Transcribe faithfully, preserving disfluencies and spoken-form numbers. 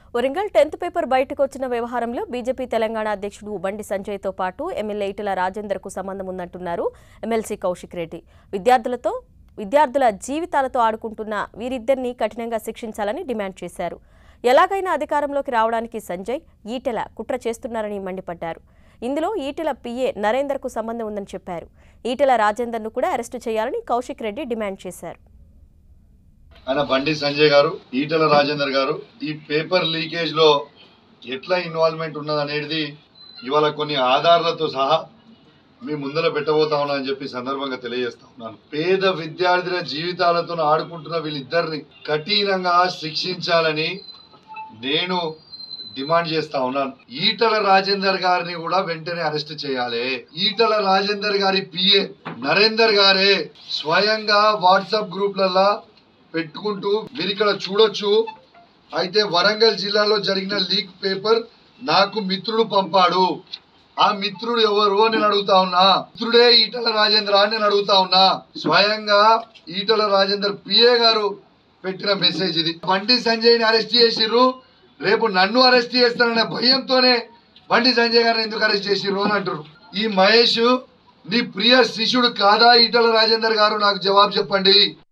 Warangal tenth paper బయటకు వచ్చిన వ్యవహారంలో బీజేపీ తెలంగాణ అధ్యక్షుడు బండి సంజయ్తో పాటు ఎమ్మెల్యే ఈటెల రాజేందర్కు సంబంధం ఉందంటున్నారు ఎమ్మెల్సీ కౌశిక్ రెడ్డి. విద్యార్థులతో విద్యార్థుల జీవితాలతో ఆడుకుంటున్న వీరిద్దరిని కఠినంగా శిక్షించాలని డిమాండ్ చేశారు. ఎలాగైనా అధికారంలోకి రావడానికి సంజయ్, ఈటెల కుట్ర చేస్తున్నారని మండిపడ్డారు. ఇందులో ఈటెల పీఏ నరేందర్కు సంబంధం ఉందని చెప్పారు. ఈటెల రాజేందర్ను కూడా అరెస్టు చేయాలని కౌశిక్ రెడ్డి డిమాండ్ చేశారు. ఆయన బండి సంజయ్ గారు, ఈటెల రాజేందర్ గారు ఈ పేపర్ లీకేజ్ లో ఎట్లా ఇన్వాల్వ్మెంట్ ఉన్నది అనేది ఇవాళ కొన్ని ఆధారాలతో సహా మీ ముందర పెట్టబోతా ఉన్నా అని చెప్పి సందర్భంగా తెలియజేస్తా ఉన్నాను. పేద విద్యార్థుల జీవితాలతో ఆడుకుంటున్న వీళ్ళిద్దరిని కఠినంగా శిక్షించాలని నేను డిమాండ్ చేస్తా ఉన్నాను. ఈటెల రాజేందర్ గారిని కూడా వెంటనే అరెస్ట్ చేయాలి. ఈటెల రాజేందర్ గారి పిఏ నరేందర్ గారే స్వయంగా వాట్సాప్ గ్రూప్లలో పెట్టుకుంటూ మీరు ఇక్కడ చూడొచ్చు. అయితే వరంగల్ జిల్లాలో జరిగిన లీక్ పేపర్ నాకు మిత్రుడు పంపాడు. ఆ మిత్రుడు ఎవరు నేను అడుగుతా ఉన్నా. మిత్రుడే ఈటెల రాజేంద్ర అని నేను అడుగుతా ఉన్నా. స్వయంగా ఈటెల రాజేందర్ పిఏ గారు పెట్టిన మెసేజ్ ఇది. బండి సంజయ్ ని అరెస్ట్ చేసిర్రు, రేపు నన్ను అరెస్ట్ చేస్తాననే భయంతోనే బండి సంజయ్ గారిని ఎందుకు అరెస్ట్ చేసిర్రు అని అంటారు. ఈ మహేష్ నీ ప్రియ శిష్యుడు కాదా ఈటెల రాజేందర్ గారు? నాకు జవాబు చెప్పండి.